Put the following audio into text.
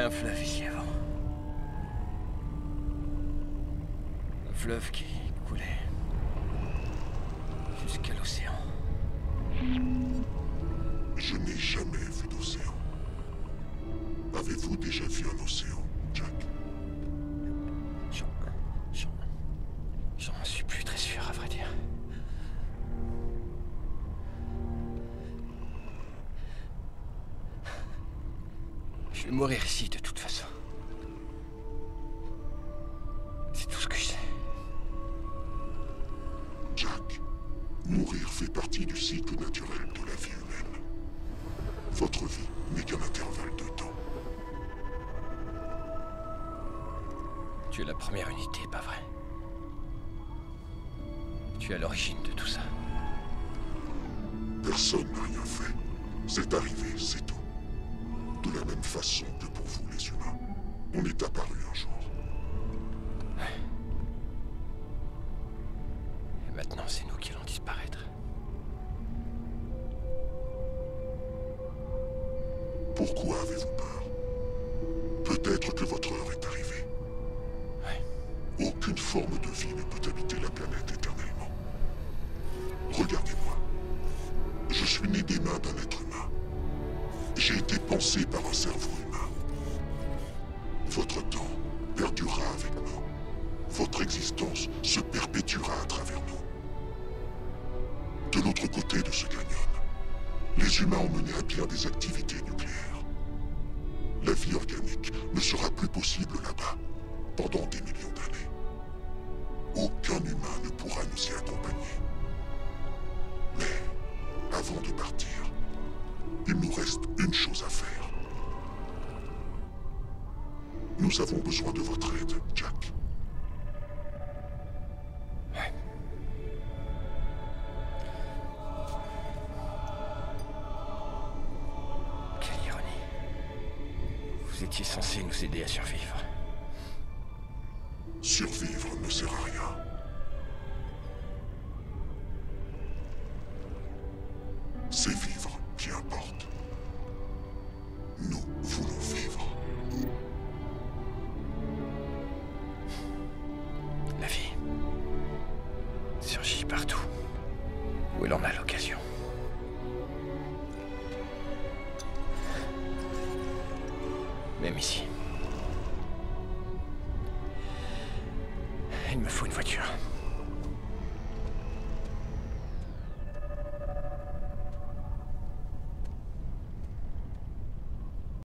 avait un fleuve ici avant. Un fleuve qui coulait jusqu'à l'océan. Je n'ai jamais vu d'océan. Avez-vous déjà vu un océan, Jack? J'en suis plus très sûr, à vrai dire. Je vais mourir ici, de toute façon. C'est tout ce que je sais. Jack, mourir fait partie du cycle naturel de la vie humaine. Votre vie n'est qu'un intervalle de temps. Tu es la première unité, pas vrai? Tu es à l'origine de tout ça. Personne n'a rien fait. C'est arrivé, c'est tout. De la même façon que pour vous, les humains. On est apparu un jour. Ouais. Et maintenant, c'est nous qui allons disparaître. Pourquoi avez-vous peur? Peut-être que votre heure est arrivée. Ouais. Aucune forme de vie ne peut habiter la planète éternellement. Regardez-moi. Je suis né des mains d'un être humain. J'ai été pensé par un cerveau humain. Votre temps perdurera avec nous. Votre existence se perpétuera à travers nous. De l'autre côté de ce canyon, les humains ont mené à bien des activités nucléaires. La vie organique ne sera plus possible là-bas pendant des millions d'années. Aucun humain ne pourra nous y accompagner. Mais, avant de partir, il nous reste une chose à faire. Nous avons besoin de votre aide, Jack. Ouais. Quelle ironie. Vous étiez censé nous aider à survivre. Survivre ne sert à rien. C'est vivre qui importe. Nous voulons vivre. La vie surgit partout où elle en a l'occasion. Même ici. Il me faut une voiture.